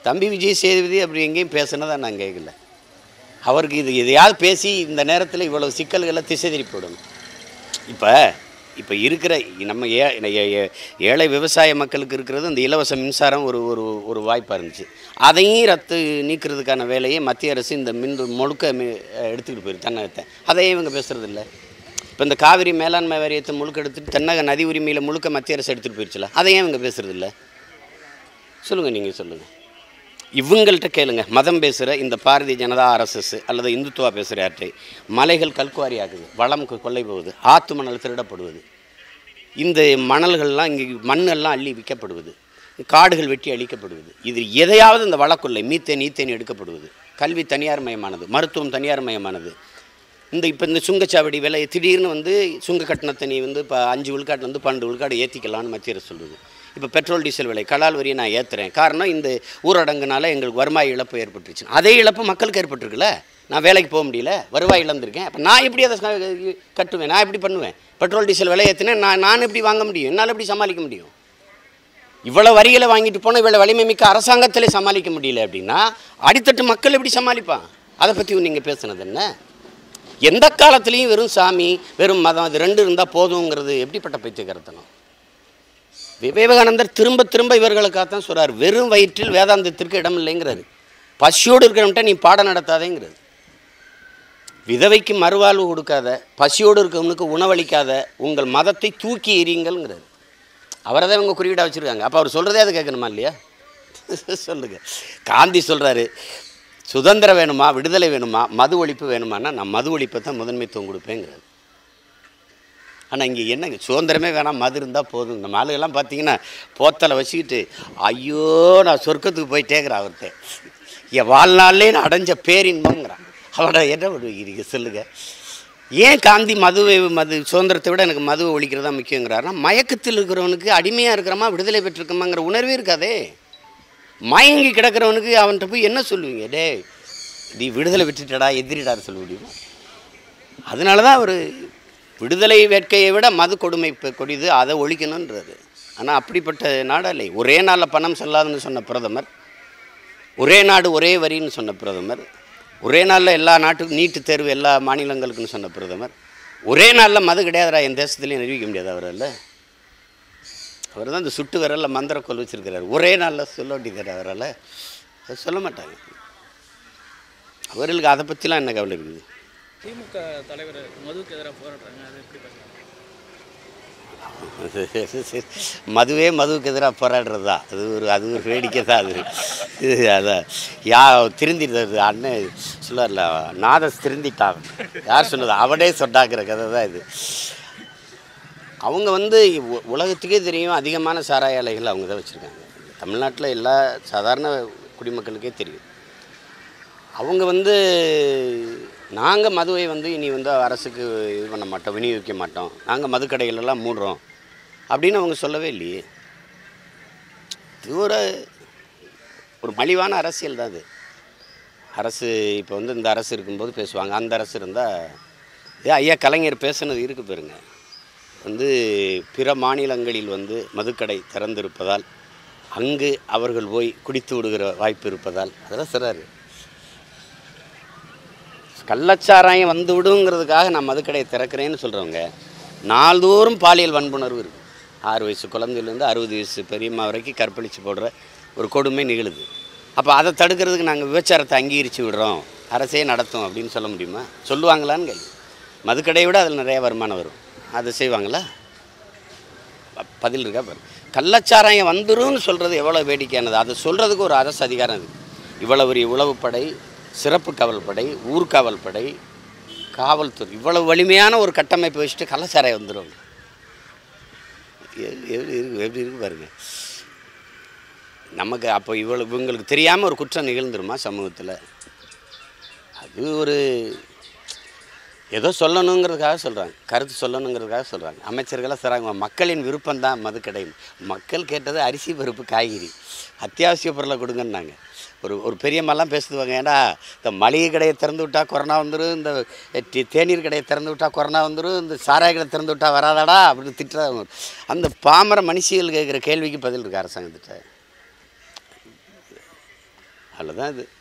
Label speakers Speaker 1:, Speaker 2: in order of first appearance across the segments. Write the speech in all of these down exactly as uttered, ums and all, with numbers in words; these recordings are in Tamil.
Speaker 1: தம்பி விஜய் சேதுபதி அப்படி எங்கேயும் பேசுனதா நான் கேட்கல. அவருக்கு இது எதையாவது பேசி இந்த நேரத்தில் இவ்வளோ சிக்கல்களை திசை திருப்பி விடணும். இப்போ இப்போ இருக்கிற நம்ம ஏ ஏழை விவசாய மக்களுக்கு இருக்கிறது இந்த இலவச மின்சாரம் ஒரு ஒரு ஒரு வாய்ப்பாக இருந்துச்சு. அதையும் ரத்து நீக்கிறதுக்கான வேலையை மத்திய அரசு இந்த மின் முழுக்க எடுத்துக்கிட்டு போயிரு தென்னகத்தை. அதையும் இவங்க பேசுகிறது இல்லை. இப்போ இந்த காவிரி மேலாண்மை வாரியத்தை முழுக்க எடுத்துகிட்டு தென்னக நதி உரிமையில் முழுக்க மத்திய அரசு எடுத்துகிட்டு போயிடுச்சுல, அதையும் இவங்க பேசுகிறது இல்லை. சொல்லுங்கள், நீங்கள் சொல்லுங்கள். இவங்கள்ட்ட கேளுங்க. மதம் பேசுகிற இந்த பாரதிய ஜனதா ஆர்எஸ்எஸ் அல்லது இந்துத்துவா பேசுகிற யார்ட்டை மலைகள் கல்குவாரி ஆகுது, வளம் கொள்ளை போகுது, ஆற்று மணல் திருடப்படுவது, இந்த மணல்கள்லாம் இங்கே மண்ணெல்லாம் அள்ளி விற்கப்படுவது, காடுகள் வெட்டி அழிக்கப்படுவது, இது எதையாவது இந்த வளக்கொள்ளை மீத்தேன் ஈத்தேன் எடுக்கப்படுவது, கல்வி தனியார் மயமானது, மருத்துவம் தனியார் மயமானது, இந்த இப்போ இந்த சுங்கச்சாவடி விலை திடீர்னு வந்து சுங்க கட்டணத்தை நீ வந்து இப்போ அஞ்சு விழுக்காட்டில் வந்து பன்னெண்டு விழுக்காடு ஏற்றிக்கலான்னு மத்திய அரசு சொல்லுது. இப்போ பெட்ரோல் டீசல் விலை கலால் வரியை நான் ஏற்றுறேன், காரணம் இந்த ஊரடங்குனால எங்களுக்கு வருவாய் இழப்பு ஏற்பட்டுருச்சு. அதே இழப்பு மக்களுக்கு ஏற்பட்டுருக்குல்ல. நான் வேலைக்கு போக முடியல, வருவாய் இழந்திருக்கேன். அப்போ நான் எப்படி அதை கட்டுவேன்? நான் எப்படி பண்ணுவேன்? பெட்ரோல் டீசல் விலை ஏற்றினேன், நான் நான் எப்படி வாங்க முடியும்? என்னால் எப்படி சமாளிக்க முடியும்? இவ்வளோ வரிகளை வாங்கிட்டு போனால் இவ்வளோ வலிமை மிக்க அரசாங்கத்திலே சமாளிக்க முடியல அப்படின்னா அடித்தட்டு மக்கள் எப்படி சமாளிப்பான்? அதை பற்றி நீங்கள் பேசுனது என்ன? எந்த காலத்துலேயும் வெறும் சாமி வெறும் மதம் அது ரெண்டு இருந்தால் போதுங்கிறது எப்படிப்பட்ட பைத்தியக்காரத்தனம்? விவேகானந்தர் திரும்ப திரும்ப இவர்களுக்காகத்தான் சொல்கிறார், வெறும் வயிற்றில் வேதாந்தத்திற்கு இடம் இல்லைங்கிறாரு. பசியோடு இருக்கிறவன்ட்ட நீ பாடம் நடத்தாதேங்கிறது. விதவைக்கு மறுவாழ்வு கொடுக்காத, பசியோடு இருக்கிறவனுக்கு உணவளிக்காத உங்கள் மதத்தை தூக்கி எறியுங்கள்ங்கிறாரு. அவரை தான் இவங்க குறியீடாக வச்சுருக்காங்க. அப்போ அவர் சொல்கிறதே அதை கேட்கணுமா இல்லையா? சொல்லுங்கள். காந்தி சொல்கிறாரு, சுதந்திரம் வேணுமா, விடுதலை வேணுமா, மது ஒழிப்பு வேணுமானா நான் மது ஒழிப்பை தான் முதன்மைத்துவம் கொடுப்பேங்கிறாரு. ஆனால் இங்கே என்னங்க, சுதந்திரமே வேணாம், மது இருந்தால் போதும். இந்த மாலுகள்லாம் பார்த்தீங்கன்னா போத்தலை வச்சுக்கிட்டு ஐயோ நான் சொர்க்கத்துக்கு போயிட்டேங்கிறான். அவர்கிட்ட என் வாழ்நாள்லே நான் அடைஞ்ச பேரின்பங்கிறான். அவட என்ன பண்ணுவீங்க சொல்லுங்கள்? ஏன் காந்தி மதுவை மது சுதந்திரத்தை விட எனக்கு மதுவை ஒழிக்கிறதா முக்கியங்கிறாருன்னா, மயக்கத்தில் இருக்கிறவனுக்கு அடிமையாக இருக்கிறோமா விடுதலை பெற்றிருக்கோமாங்கிற உணர்வே இருக்காதே. மயங்கி கிடக்கிறவனுக்கு அவன்கிட்ட போய் என்ன சொல்லுவீங்க? டே நீ விடுதலை பெற்றுட்டடா எதிரிடான்னு சொல்ல முடியுமா? அதனால தான் அவர் விடுதலை வேட்கையை விட மது கொடுமை கொடிது, அதை ஒழிக்கணுன்றது. ஆனால் அப்படிப்பட்ட நாடாக இல்லை. ஒரே நாளில் பணம் செல்லாதுன்னு சொன்ன பிரதமர், ஒரே நாடு ஒரே வரின்னு சொன்ன பிரதமர், ஒரே நாளில் எல்லா நாட்டுக்கும் நீட்டு தேர்வு எல்லா மாநிலங்களுக்குன்னு சொன்ன பிரதமர், ஒரே நாளில் மது கிடையாதுடா என் தேசத்துலேயும் நிரூபிக்க முடியாது அவரால். அவர் தான் இந்த சுட்டு விரலில் மந்திர கொல் வச்சுருக்கிறார். ஒரே நாளில் சொல்ல வேண்டியது அவரால் அது சொல்ல மாட்டாங்க. அவர்களுக்கு அதை பற்றிலாம் என்ன கவலை இருக்குது?
Speaker 2: திமுக தலைவர் மதுவுக்கு எதிராக போராடுறாங்க, அது எப்படி பார்க்குறாங்க?
Speaker 1: மதுவே மதுவுக்கு எதிராக போராடுறது தான் அது ஒரு அது ஒரு வேடிக்கை தான். அது இது அதான் யா திருந்திடுறது அண்ணன் சொல்லார்ல, நாதஸ் திருந்திட்டான். யார் சொன்னது? அவனே சொன்னாங்கிற கதை தான் இது. அவங்க வந்து உலகத்துக்கே தெரியும் அதிகமான சாராய ஆலைகள் அவங்க தான் வச்சுருக்காங்க. தமிழ்நாட்டில் எல்லா சாதாரண குடிமக்களுக்கே தெரியும். அவங்க வந்து நாங்கள் மதுவை வந்து இனி வந்து அரசுக்கு இது பண்ண மாட்டோம், விநியோகிக்க மாட்டோம், நாங்கள் மதுக்கடைகளெல்லாம் மூடுறோம் அப்படின்னு அவங்க சொல்லவே இல்லையே. இது ஒரு ஒரு மலிவான அரசியல் தான் அது. அரசு இப்போ வந்து இந்த அரசு இருக்கும்போது பேசுவாங்க, அந்த அரசு இருந்தால் ஏ ஐயா கலைஞர் பேசுனது இருக்கு பாருங்க. வந்து பிற மாநிலங்களில் வந்து மதுக்கடை திறந்திருப்பதால் அங்கு அவர்கள் போய் குடித்து விடுகிற வாய்ப்பு இருப்பதால் அதெல்லாம் சொல்கிறாரு. கள்ளச்சாராயம் வந்து விடுங்கிறதுக்காக நான் மதுக்கடையை திறக்கிறேன்னு சொல்கிறவங்க நாள்தோறும் பாலியல் வன்புணர்வு இருக்குது. ஆறு வயசு குழந்தையிலேருந்து அறுபது வயசு பெரியம்மா வரைக்கும் கற்பழித்து போடுற ஒரு கொடுமை நிகழுது. அப்போ அதை தடுக்கிறதுக்கு நாங்கள் விபச்சாரத்தை அங்கீகரித்து விடுறோம், அரசே நடத்தும் அப்படின்னு சொல்ல முடியுமா? சொல்லுவாங்களான்னு கேள்வி. மதுக்கடையை விட அதில் நிறைய வருமானம் வரும், அதை செய்வாங்களா? பதில் இருக்கா பாரு. கள்ளச்சாராயம் வந்துரும்னு சொல்கிறது எவ்வளோ வேடிக்கையானது. அதை சொல்கிறதுக்கு ஒரு அரசு அதிகாரம் இருக்குது. இவ்வளோ பெரிய உளவுப்படை, சிறப்பு காவல்படை, ஊர்காவல் படை, காவல்துறை, இவ்வளவு வலிமையான ஒரு கட்டமைப்பை வச்சுட்டு கள்ளச்சாராயம் வந்துடும். எப்படி இருக்கு எப்படி இருக்கு பாருங்க. நமக்கு அப்போ இவ்வளோ இவங்களுக்கு தெரியாமல் ஒரு குற்றம் நிகழ்ந்துருமா சமூகத்தில்? அது ஒரு ஏதோ சொல்லணுங்கிறதுக்காக சொல்கிறாங்க, கருத்து சொல்லணுங்கிறதுக்காக சொல்கிறாங்க. அமைச்சர்களாக சொல்கிறாங்க மக்களின் விருப்பம்தான் மதுக்கடை. மக்கள் கேட்டது அரிசி பருப்பு காய்கறி அத்தியாவசிய பொருளை கொடுங்கன்னாங்க. ஒரு ஒரு பெரியம்மாலாம் பேசுவாங்க, ஏன்னா இந்த மளிகை கடையை திறந்து விட்டால் கொரோனா வந்துடும், இந்த தேநீர் கடையை திறந்து விட்டால் கொரோனா வந்துடும், இந்த சாராய கடை திறந்து விட்டால் வராதாடா அப்படின்னு திட்டுறாங்க. அந்த பாமர மனுஷிகள் கேட்குற கேள்விக்கு பதில் இருக்குது அரசாங்கத்திட்ட. அதில் தான் இது.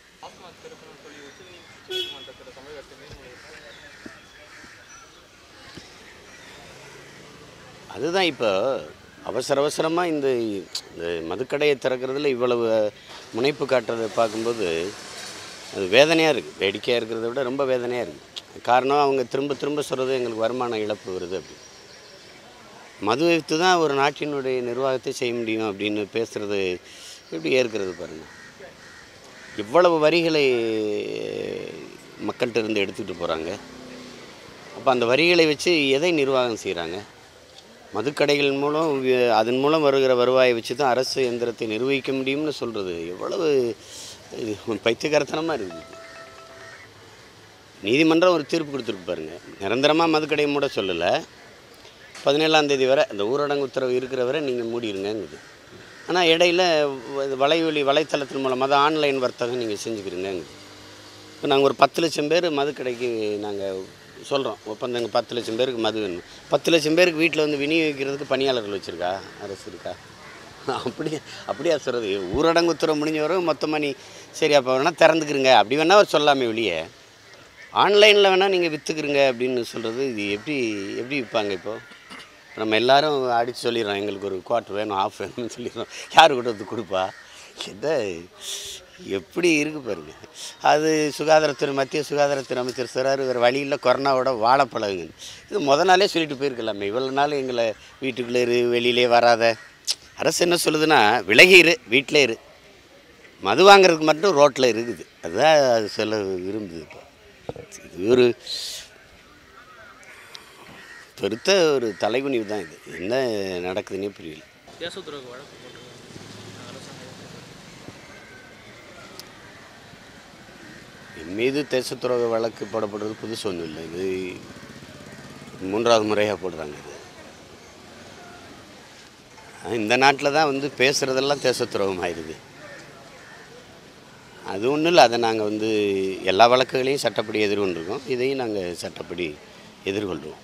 Speaker 1: அதுதான் இப்போ அவசர அவசரமாக இந்த இந்த மதுக்கடையை திறக்கிறதுல இவ்வளவு முனைப்பு காட்டுறதை பார்க்கும்போது அது வேதனையாக இருக்குது. வேடிக்கையாக இருக்கிறத விட ரொம்ப வேதனையாக இருக்குது. காரணம் அவங்க திரும்ப திரும்ப சொல்கிறது எங்களுக்கு வருமான இழப்பு வருது அப்படி. மது வைத்து தான் ஒரு நாட்டினுடைய நிர்வாகத்தை செய்ய முடியும் அப்படின்னு பேசுகிறது எப்படி ஏற்கிறது பாருங்கள். இவ்வளவு வரிகளை மக்கள்கிட்ட இருந்து எடுத்துக்கிட்டு போகிறாங்க. அப்போ அந்த வரிகளை வச்சு எதை நிர்வாகம் செய்கிறாங்க? மதுக்கடைகள் மூலம் அதன் மூலம் வருகிற வருவாயை வச்சு தான் அரசு எந்திரத்தை நிர்வகிக்க முடியும்னு சொல்கிறது எவ்வளவு பைத்தியக்காரத்தனமாக இருக்குது. நீதிமன்றம் ஒரு தீர்ப்பு கொடுத்துருக்கு பாருங்கள். நிரந்தரமாக மதுக்கடையை மூட சொல்லலை, பதினேழாம் தேதி வரை அந்த ஊரடங்கு உத்தரவு இருக்கிற வரை நீங்கள் மூடிடுங்கங்குது. ஆனால் இடையில் வலைவெளி வலைத்தளத்தின் மூலமாக தான் ஆன்லைன் வர்த்தகம் நீங்கள் செஞ்சுக்கிறீங்கங்குது. இப்போ நாங்கள் ஒரு பத்து லட்சம் பேர் மதுக்கடைக்கு நாங்கள் சொல்கிறோம், ஒப்பந்தங்க பத்து லட்சம் பேருக்கு மது வேணும். பத்து லட்சம் பேருக்கு வீட்டில் வந்து விநியோகிக்கிறதுக்கு பணியாளர்கள் வச்சுருக்கா அரசு இருக்கா? அப்படியே அப்படியா சொல்கிறது? ஊரடங்கு உத்தரவு முடிஞ்ச வரை மொத்தமாக நீ சரி அப்போ வேணால் திறந்துக்கிறங்க அப்படி வேணால் அவர் சொல்லாமே வெளியே. ஆன்லைனில் வேணால் நீங்கள் விற்றுக்குறங்க அப்படின்னு சொல்கிறது இது எப்படி எப்படி விற்பாங்க? இப்போது நம்ம எல்லோரும் அடித்து சொல்லிடுறோம் எங்களுக்கு ஒரு குவார்ட்ரு வேணும், ஆஃப் வேணும்னு சொல்லிடுறோம். யார் கூட வந்து கொடுப்பா? என்ன எப்படி இருக்குது பாருங்க. அது சுகாதாரத்துறை மத்திய சுகாதாரத்துறை அமைச்சர் சொல்கிறார் வேறு வழியில் கொரோனாவோட வாழ பழகுங்க. இது முத நாளே சொல்லிட்டு போயிருக்கலாமே. இவ்வளோ நாள் எங்களை வீட்டுக்குள்ளே இரு, வெளியிலே வராத. அரசு என்ன சொல்லுதுன்னா விலகி இரு, வீட்டிலே இரு, மது வாங்கிறதுக்கு மட்டும் ரோட்டில் இருக்குது. அதுதான் அது சொல்ல விரும்புது. இப்போ இது ஒரு பெருத்த ஒரு தலைகுனிவு தான். இது என்ன நடக்குதுன்னே புரியல. என் மீது தேசத்துரோக வழக்கு போடப்படுறது புதுசு ஒன்றும் இல்லை. இது மூன்றாவது முறையாக போடுறாங்க. இது இந்த நாட்டில் தான் வந்து பேசுகிறதெல்லாம் தேசத்துரோகம் ஆயிடுது. அது ஒன்றும் இல்லை. அதை நாங்கள் வந்து எல்லா வழக்குகளையும் சட்டப்படி எதிர்கொண்டிருக்கோம். இதையும் நாங்கள் சட்டப்படி எதிர்கொள்கிறோம்.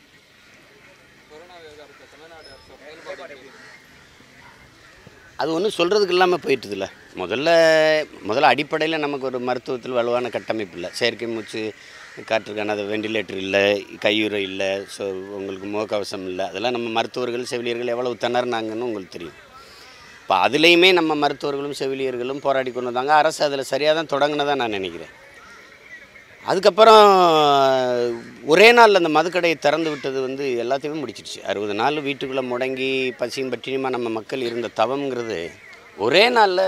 Speaker 1: அது ஒன்றும் சொல்கிறதுக்கு இல்லாமல் போயிட்டுதில்ல. முதல்ல முதல்ல அடிப்படையில் நமக்கு ஒரு மருத்துவத்தில் வலுவான கட்டமைப்பு இல்லை. செயற்கை மூச்சு காற்றுக்கான அது வெண்டிலேட்டர் இல்லை, கையுறை இல்லை, ஸோ உங்களுக்கு முகக்கவசம் இல்லை. அதெல்லாம் நம்ம மருத்துவர்கள் செவிலியர்கள் எவ்வளவு திணறினாங்கன்னு உங்களுக்கு தெரியும். இப்போ அதுலேயுமே நம்ம மருத்துவர்களும் செவிலியர்களும் போராடி கொண்டு வந்தாங்க. அரசு அதில் சரியாக தான் தொடங்கினதான் நான் நினைக்கிறேன். அதுக்கப்புறம் ஒரே நாளில் அந்த மதுக்கடையை திறந்து விட்டது வந்து எல்லாத்தையுமே முடிச்சிடுச்சு. அறுபது நாள் வீட்டுக்குள்ளே முடங்கி பசியும் பட்டினியுமா நம்ம மக்கள் இருந்த தவங்கிறது ஒரே நாளில்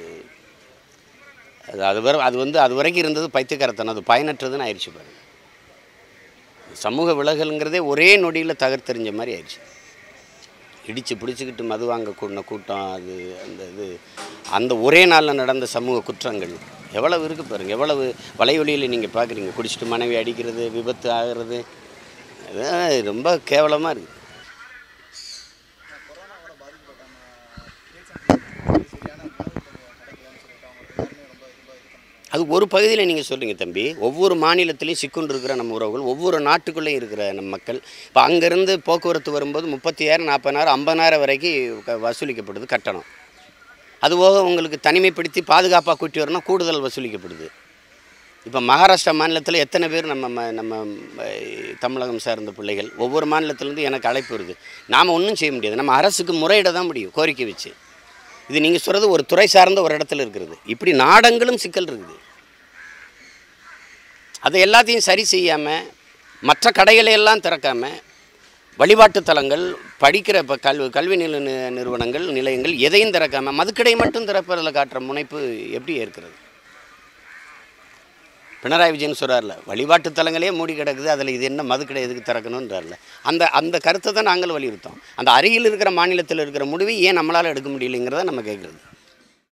Speaker 1: அது அது வர அது வந்து அது வரைக்கும் இருந்தது பைத்தியக்காரத்தனம், அது பயனற்றதுன்னு ஆயிடுச்சு பாருங்க. சமூக விலகல்ங்கிறதே ஒரே நொடியில் தகர்த்தெறிஞ்ச மாதிரி ஆயிடுச்சு. இடித்து பிடிச்சிக்கிட்டு மது வாங்க கூடின கூட்டம், அது அந்த இது அந்த ஒரே நாளில் நடந்த சமூக குற்றங்கள் எவ்வளவு இருக்குது பாருங்கள். எவ்வளவு வலைவெளியில் நீங்கள் பார்க்குறீங்க. குடிச்சிட்டு மனைவி அடிக்கிறது, விபத்து ஆகிறது, அது ரொம்ப கேவலமாக இருக்குது. அது ஒரு பகுதியில் நீங்கள் சொல்கிறீங்க தம்பி. ஒவ்வொரு மாநிலத்திலையும் சிக்குண்டு இருக்கிற நம்ம உறவுகள், ஒவ்வொரு நாட்டுக்குள்ளேயும் இருக்கிற நம்ம மக்கள். இப்போ அங்கேருந்து போக்குவரத்து வரும்போது முப்பத்தியாயிரம் நாற்பதாயிரம் ஐம்பதாயிரம் வரைக்கும் வசூலிக்கப்படுது கட்டணம். அதுபோக உங்களுக்கு தனிமைப்படுத்தி பாதுகாப்பாக கூட்டி வரணும், கூடுதல் வசூலிக்கப்படுது. இப்போ மகாராஷ்டிரா மாநிலத்தில் எத்தனை பேர் நம்ம நம்ம தமிழகம் சார்ந்த பிள்ளைகள், ஒவ்வொரு மாநிலத்திலேருந்து எனக்கு அழைப்பு வருது. நாம் ஒன்றும் செய்ய முடியாது. நம்ம அரசுக்கு முறையிட தான் முடியும், கோரிக்கை வச்சு. இது நீங்கள் சொல்கிறது ஒரு துறை சார்ந்த ஒரு இடத்துல இருக்கிறது. இப்படி நாடங்களும் சிக்கல் இருக்குது. அதை எல்லாத்தையும் சரி செய்யாமல், மற்ற கடைகளையெல்லாம் திறக்காமல், வழிபாட்டு தலங்கள், படிக்கிற இப்போ கல்வி கல்வி நில நிறுவனங்கள் நிலையங்கள் எதையும் திறக்காமல் மதுக்கடை மட்டும் திறப்பதில் காட்டுற முனைப்பு எப்படி ஏற்கிறது? பினராயி விஜயன் சொல்கிறார்ல, வழிபாட்டு தலங்களே மூடி கிடக்குது, அதில் இது என்ன மதுக்கடை எதுக்கு திறக்கணுன்றார்ல. அந்த அந்த கருத்தை தான் நாங்கள் வலியுறுத்தோம். அந்த அருகில் இருக்கிற மாநிலத்தில் இருக்கிற முடிவை ஏன் நம்மளால் எடுக்க முடியலைங்கிறத நம்ம கேட்குறது.